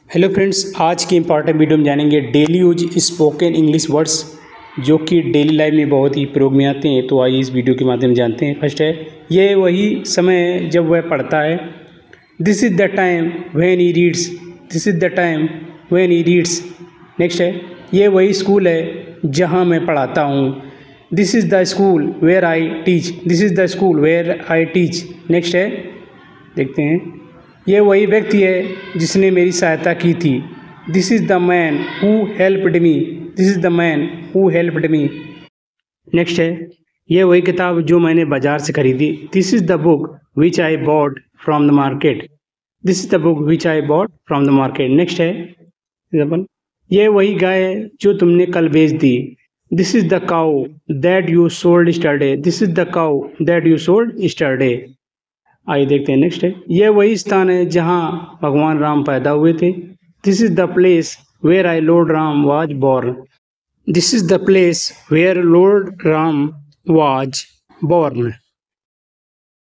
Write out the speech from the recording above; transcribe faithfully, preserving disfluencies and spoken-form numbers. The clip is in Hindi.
हेलो फ्रेंड्स, आज की इम्पॉर्टेंट वीडियो में जानेंगे daily use spoken English words जो कि डेली लाइफ में बहुत ही प्रयोग में आते हैं। तो आइए इस वीडियो के माध्यम से जानते हैं। फर्स्ट है, ये वही समय है जब वह पढ़ता है। This is the time when he reads. This is the time when he reads. Next है, ये वही स्कूल है जहाँ मैं पढ़ाता हूँ। This is the school where I teach. This is the school where I teach. Next है, देखते हैं, ये वही व्यक्ति है जिसने मेरी सहायता की थी। This is the man who helped me. This is the man who helped me. Next है, ये वही किताब जो मैंने बाजार से खरीदी। This is the book which I bought from the market. This is the book which I bought from the market. Next है, एग्जाम्पल, ये वही गाय जो तुमने कल बेच दी। This is the cow that you sold yesterday. This is the cow that you sold yesterday. आइए देखते हैं। नेक्स्ट है, यह वही स्थान है जहाँ भगवान राम पैदा हुए थे। This is the place where I lord Ram was born. This is the place where lord Ram was born.